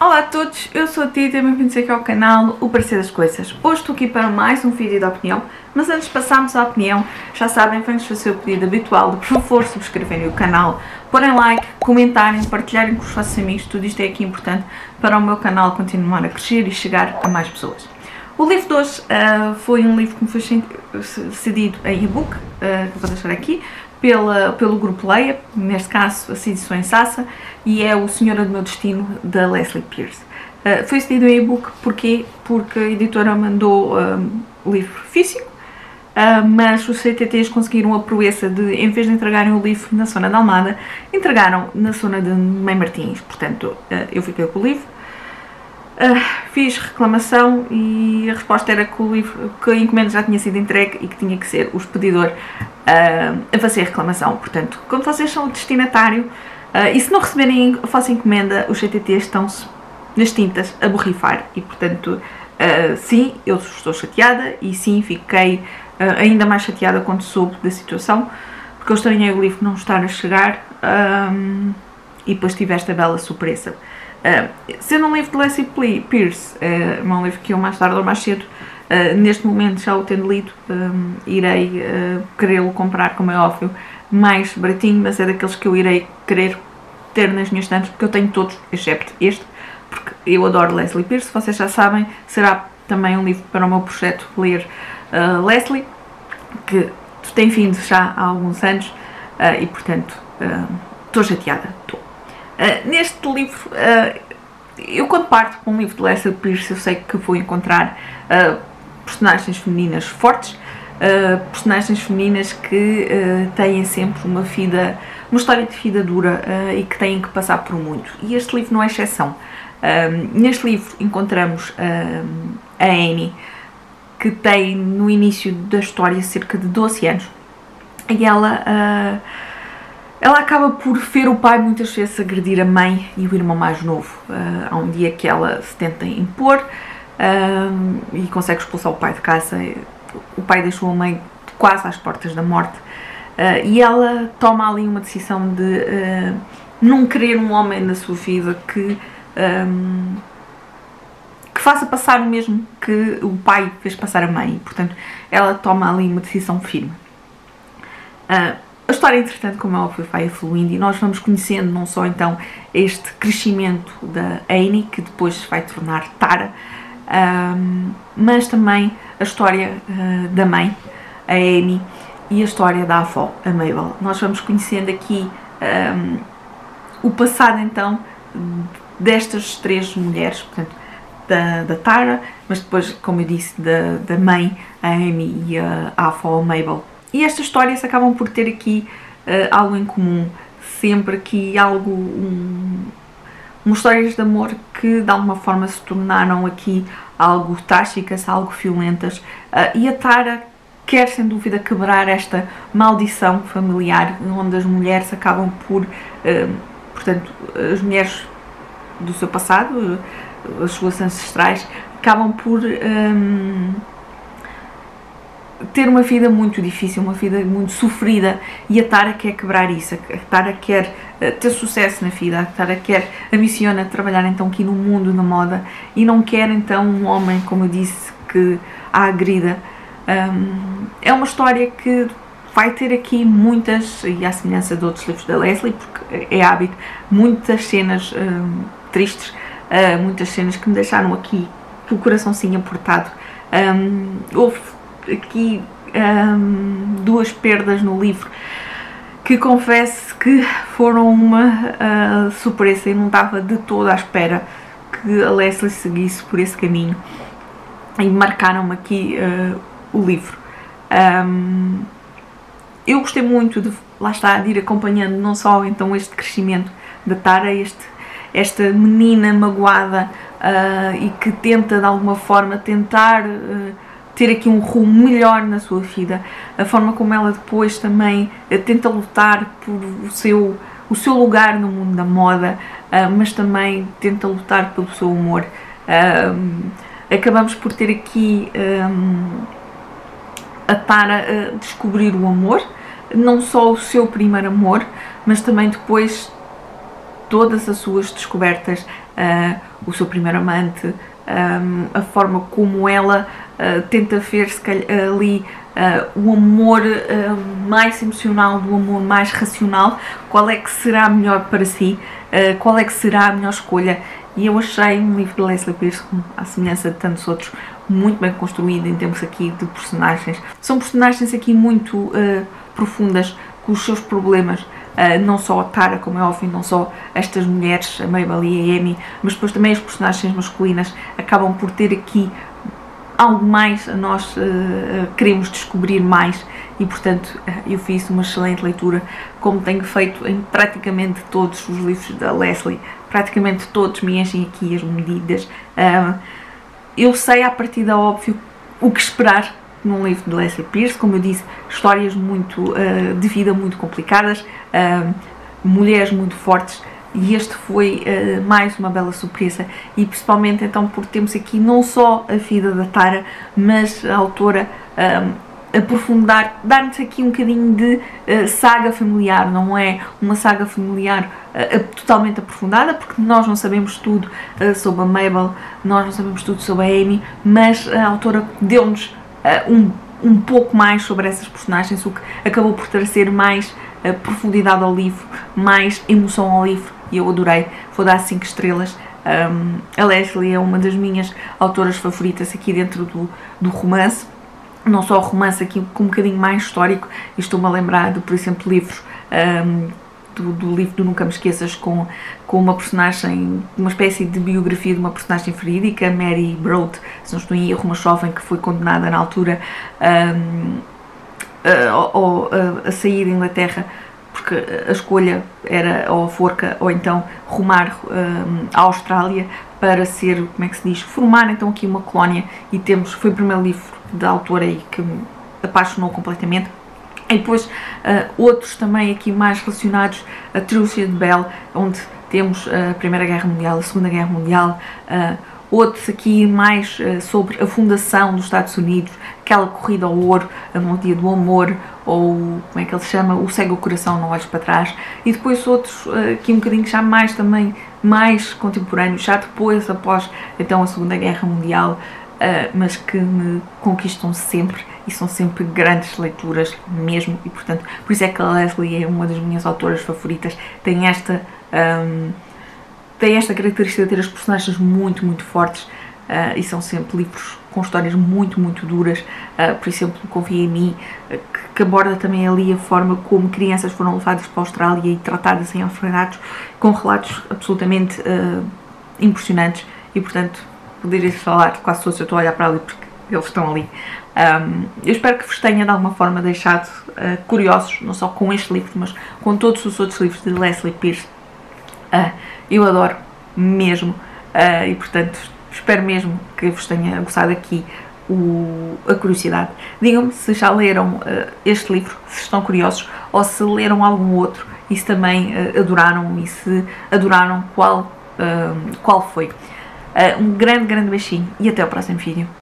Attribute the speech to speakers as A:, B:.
A: Olá a todos, eu sou a Tita e bem-vindos aqui ao canal O Parecer das Coisas. Hoje estou aqui para mais um vídeo de opinião, mas antes de passarmos à opinião, já sabem, vamos fazer o pedido habitual de, por favor, subscreverem o canal, porem like, comentarem, partilharem com os vossos amigos. Tudo isto é aqui importante para o meu canal continuar a crescer e chegar a mais pessoas. O livro de hoje foi um livro que me foi cedido em e-book, que vou deixar aqui, pelo grupo Leia, neste caso as edições Sassa, e é O Senhor do Meu Destino, da Leslie Pierce. Foi cedido em e-book porque a editora mandou o livro físico, mas os CTTs conseguiram a proeza de, em vez de entregarem o livro na zona de Almada, entregaram na zona de Mãe Martins. Portanto, eu fiquei com o livro. Fiz reclamação e a resposta era que o livro, que a encomenda já tinha sido entregue e que tinha que ser o expedidor a fazer a reclamação. Portanto, quando vocês são o destinatário e se não receberem a vossa encomenda, os CTTs estão-se nas tintas a borrifar e, portanto, sim, eu estou chateada e sim, fiquei ainda mais chateada quando soube da situação, porque eu estranhei o livro não estar a chegar e depois tive esta bela surpresa. Sendo um livro de Leslie Pierce, é um livro que eu mais tarde ou mais cedo, neste momento já o tendo lido, irei querê-lo comprar, como é óbvio, mais baratinho, mas é daqueles que eu irei querer ter nas minhas estantes, porque eu tenho todos, excepto este, porque eu adoro Leslie Pierce. Vocês já sabem, será também um livro para o meu projeto ler Leslie, que tem vindo já há alguns anos, e portanto estou chateada, estou. Neste livro, eu quando parto com um livro de Leslie Pierce, eu sei que vou encontrar personagens femininas fortes, personagens femininas que têm sempre uma história de vida dura e que têm que passar por muito. E este livro não é exceção. Neste livro encontramos a Annie, que tem no início da história cerca de 12 anos, e ela acaba por ver o pai muitas vezes agredir a mãe e o irmão mais novo. Há um dia que ela se tenta impor e consegue expulsar o pai de casa. O pai deixou a mãe quase às portas da morte, e ela toma ali uma decisão de não querer um homem na sua vida que faça passar o mesmo que o pai fez passar a mãe. Portanto, ela toma ali uma decisão firme. A história, entretanto, como é óbvio, vai evoluindo e nós vamos conhecendo não só então este crescimento da Annie, que depois se vai tornar Tara, mas também a história da mãe, a Annie, e a história da avó, a Mabel. Nós vamos conhecendo aqui o passado então destas três mulheres, portanto, da Tara, mas depois, como eu disse, da mãe, a Amy, e a avó, a Mabel. E estas histórias acabam por ter aqui algo em comum, sempre aqui umas histórias de amor que de alguma forma se tornaram aqui algo trágicas, algo violentas, e a Tara quer sem dúvida quebrar esta maldição familiar, onde as mulheres acabam por, portanto, as mulheres do seu passado, as suas ancestrais, acabam por ter uma vida muito difícil, uma vida muito sofrida, e a Tara quer quebrar isso. A Tara quer ter sucesso na vida, a Tara quer, ambiciona trabalhar então aqui no mundo da moda e não quer então um homem, como eu disse, que a agrida. É uma história que vai ter aqui muitas, e à semelhança de outros livros da Leslie, porque é hábito, muitas cenas tristes, muitas cenas que me deixaram aqui com o coraçãozinho apertado. Houve aqui duas perdas no livro que confesso que foram uma surpresa. Eu não estava de toda à espera que a Leslie seguisse por esse caminho e marcaram-me aqui o livro. Eu gostei muito de, lá está, de ir acompanhando não só então este crescimento da Tara, esta menina magoada e que tenta de alguma forma ter aqui um rumo melhor na sua vida, a forma como ela depois também tenta lutar por o seu lugar no mundo da moda, mas também tenta lutar pelo seu humor. Acabamos por ter aqui a Tara descobrir o amor, não só o seu primeiro amor, mas também depois todas as suas descobertas, o seu primeiro amante, a forma como ela tenta ver se calhar, ali o amor mais emocional do amor mais racional, qual é que será melhor para si, qual é que será a melhor escolha. E eu achei um livro de Leslie Pierce, à semelhança de tantos outros, muito bem construído em termos aqui de personagens. São personagens aqui muito profundas, com os seus problemas, não só a Tara, como é óbvio, não só estas mulheres, a Mabel e a Amy, mas depois também as personagens masculinas acabam por ter aqui algo mais, nós queremos descobrir mais e, portanto, eu fiz uma excelente leitura, como tenho feito em praticamente todos os livros da Leslie. Praticamente todos me enchem aqui as medidas. Eu sei à partida, óbvio, o que esperar num livro de Leslie Pierce. Como eu disse, histórias muito de vida muito complicadas, mulheres muito fortes, e este foi mais uma bela surpresa, e principalmente então por termos aqui não só a vida da Tara, mas a autora aprofundar, dar-nos aqui um bocadinho de saga familiar. Não é uma saga familiar totalmente aprofundada, porque nós não sabemos tudo sobre a Mabel, nós não sabemos tudo sobre a Amy, mas a autora deu-nos um pouco mais sobre essas personagens, o que acabou por trazer mais profundidade ao livro, mais emoção ao livro, e eu adorei. Vou dar 5 estrelas. A Leslie é uma das minhas autoras favoritas aqui dentro do romance, não só o romance aqui com um bocadinho mais histórico. Estou-me a lembrar de, por exemplo, livros do livro do Nunca Me Esqueças, com uma personagem, uma espécie de biografia de uma personagem verídica, Mary Broad, se não estou em erro, uma jovem que foi condenada na altura a sair da Inglaterra, porque a escolha era ou a forca ou então rumar à Austrália para ser, como é que se diz, formar então aqui uma colónia. E foi o primeiro livro da autora aí que me apaixonou completamente. E depois outros também aqui mais relacionados, a trilogia de Bell, onde temos a Primeira Guerra Mundial, a Segunda Guerra Mundial, outros aqui mais sobre a fundação dos Estados Unidos, aquela corrida ao ouro, no Dia do Amor, ou como é que ele se chama, O Cego o Coração, Não Olhes para Trás. E depois outros aqui um bocadinho já mais também, mais contemporâneos, já depois, após então a Segunda Guerra Mundial, mas que me conquistam sempre e são sempre grandes leituras mesmo. E portanto, por isso é que a Leslie é uma das minhas autoras favoritas. Tem esta característica de ter as personagens muito, muito fortes, e são sempre livros com histórias muito, muito duras. Por exemplo, Confia em Mim, que aborda também ali a forma como crianças foram levadas para a Austrália e tratadas em orfanatos, com relatos absolutamente impressionantes. E portanto, poderia falar quase todos, eu estou a olhar para ali porque eles estão ali. Eu espero que vos tenha de alguma forma deixado curiosos, não só com este livro, mas com todos os outros livros de Leslie Pierce. Eu adoro mesmo, e portanto espero mesmo que vos tenha gostado aqui a curiosidade. Digam-me se já leram este livro, se estão curiosos, ou se leram algum outro e se também adoraram, e se adoraram, qual foi. Um grande, grande beijinho e até o próximo vídeo.